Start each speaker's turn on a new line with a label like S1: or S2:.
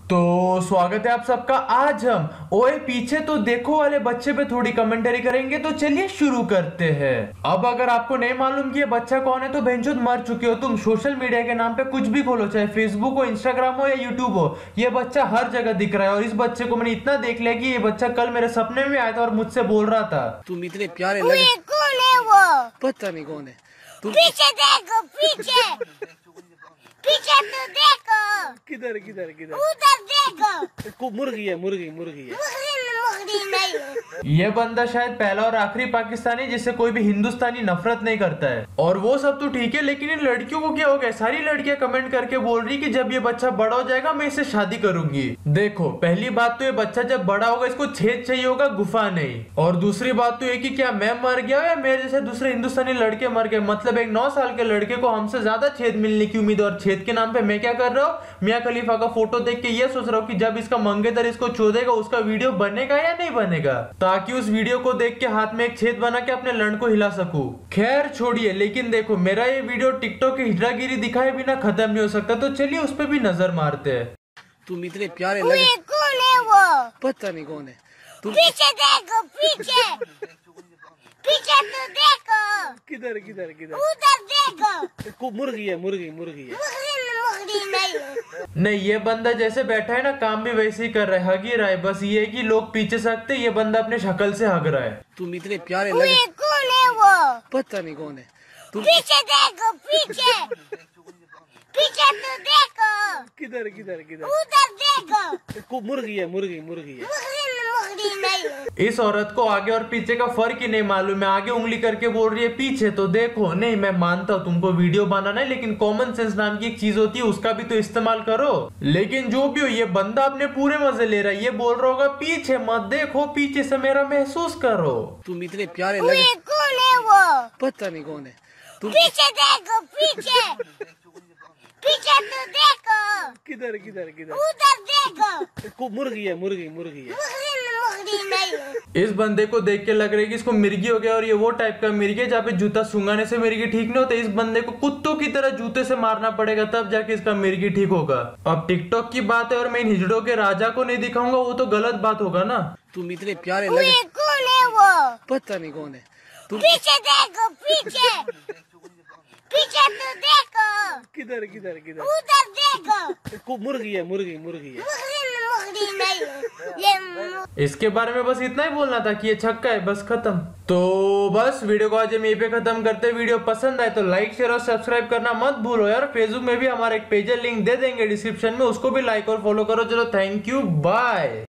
S1: तो स्वागत है आप सबका। आज हम ओए पीछे तो देखो वाले बच्चे पे थोड़ी कमेंटरी करेंगे। तो चलिए शुरू करते हैं। अब अगर आपको नहीं मालूम कि ये बच्चा कौन है तो बेंचोद मर चुके हो तुम। सोशल मीडिया के नाम पे कुछ भी खोलो, चाहे फेसबुक हो, इंस्टाग्राम हो या यूट्यूब हो, ये बच्चा हर जगह दिख रहा है। और इस बच्चे को मैंने इतना देख लिया कि ये बच्चा कल मेरे सपने में आया था और मुझसे बोल रहा था
S2: तुम इतने प्यारे लगे।
S3: कौन है वो?
S2: पता नहीं कौन है तुम।
S3: पीछे देखो, पीछे पीछे तो देखो।
S2: किधर किधर किधर?
S3: उधर देखो।
S2: मुर्गी है, मुर्गी मुर्गी है।
S3: मुर्गी नहीं है।
S1: ये बंदा शायद पहला और आखिरी पाकिस्तानी जिससे कोई भी हिंदुस्तानी नफरत नहीं करता है। और वो सब तो ठीक है, लेकिन इन लड़कियों को क्या हो गया? सारी लड़कियां कमेंट करके बोल रही कि जब ये बच्चा बड़ा हो जाएगा मैं इससे शादी करूंगी। देखो, पहली बात तो ये बच्चा जब बड़ा होगा इसको छेद चाहिए होगा, गुफा नहीं। और दूसरी बात तो ये कि क्या मैं मर गया या मेरे जैसे दूसरे हिंदुस्तानी लड़के मर गए? मतलब एक 9 साल के लड़के को हमसे ज्यादा छेद मिलने की उम्मीद, और छेद के नाम पे मैं क्या कर रहा हूँ? मियां खलीफा का फोटो देख के ये सोच रहा हूँ कि जब इसका मंगेतर इसको चोदेगा उसका वीडियो बनेगा या नहीं बनेगा, ताकि उस वीडियो को देख के हाथ में एक छेद बना के अपने लंड को हिला सकूं। खैर छोड़िए, लेकिन देखो मेरा ये वीडियो टिकटॉक की हीरागिरी दिखाए बिना खत्म नहीं हो सकता। तो चलिए उस पर भी नजर मारते हैं।
S2: तुम इतने प्यारे लगे।
S3: कौन है वो?
S2: पता नहीं कौन है तुम।
S3: पीछे देखो, पीछे पीछे तो देखो।
S2: किधर किधर किधर?
S3: उधर देखो।
S2: मुर्गी है, मुर्गी मुर्गी है।
S3: मुर्गी नहीं है।
S1: नहीं, ये बंदा जैसे बैठा है ना, काम भी वैसे ही कर रहा है, हग ही रहा है। बस ये है कि लोग पीछे सकते, ये बंदा अपने शक्ल से हग रहा है।
S2: तुम इतने प्यारे लगे।
S3: कौन है वो?
S2: पता नहीं कौन है तुम।
S3: पीछे देखो, पीछे पीछे तो देखो।
S2: किधर किधर किधर?
S3: उधर देखो।
S2: मुर्गी है, मुर्गी मुर्गी है।
S3: मुर्गी नहीं है।
S1: इस औरत को आगे और पीछे का फर्क ही नहीं मालूम है। आगे उंगली करके बोल रही है पीछे तो देखो। नहीं, मैं मानता हूँ तुमको वीडियो बनाना है, लेकिन कॉमन सेंस नाम की एक चीज होती है, उसका भी तो इस्तेमाल करो। लेकिन जो भी हो, ये बंदा अपने पूरे मजे ले रहा है। ये बोल रहा होगा पीछे मत देखो, पीछे से मेरा महसूस करो।
S2: तुम इतने प्यारे लगे।
S3: कौन है वो?
S2: पता नहीं कौन है तुम।
S3: पीछे देखो, पीछे पीछे तो देखो।
S2: किधर किधर किधर?
S3: उधर देखो।
S2: मुर्गी है, मुर्गी मुर्गी है।
S3: मुर्गी नहीं है।
S1: इस बंदे को देख के लग रहा है कि इसको मिर्गी हो गया, और ये वो टाइप का मिर्गी है जहाँ पे जूता सुंगाने से मिर्गी ठीक नहीं होता। इस बंदे को कुत्तों की तरह जूते से मारना पड़ेगा, तब जाके इसका मिर्गी ठीक होगा। अब टिकटॉक की बात है और मैं इन हिजड़ों के राजा को नहीं दिखाऊंगा, वो तो गलत बात होगा ना।
S2: तुम इतने प्यारे लगे।
S3: कौन है वो?
S2: पता नहीं कौन है तुम।
S3: पीछे देखो, पीछे पीछे तो देखो।
S2: किधर किधर किधर?
S3: उधर देखो।
S2: मुर्गी है, मुर्गी मुर्गी है।
S3: मुर्गी नहीं है।
S1: इसके बारे में बस इतना ही बोलना था कि ये छक्का है, बस खत्म। तो बस वीडियो को आज हम यहीं पे खत्म करते हैं। वीडियो पसंद आए तो लाइक शेयर और सब्सक्राइब करना मत भूलो यार। फेसबुक में भी हमारा एक पेज है, लिंक दे देंगे डिस्क्रिप्शन में, उसको भी लाइक और फॉलो करो। चलो, थैंक यू, बाय।